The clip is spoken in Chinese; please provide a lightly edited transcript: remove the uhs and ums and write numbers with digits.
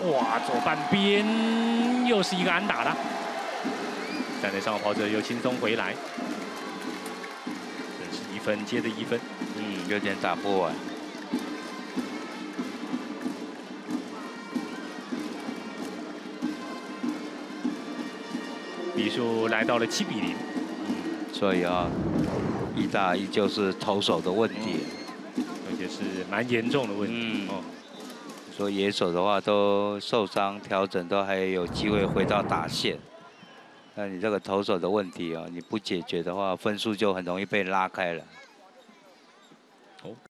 哇，左半边又是一个安打了。站在上跑者又轻松回来，这是1分接着1分。 有点打不完。 比数来到了7比0。 所以啊，一打一就是投手的问题， 而且是蛮严重的问题。 说野手的话都受伤调整，都还有机会回到打线。那你这个投手的问题啊，你不解决的话，分数就很容易被拉开了。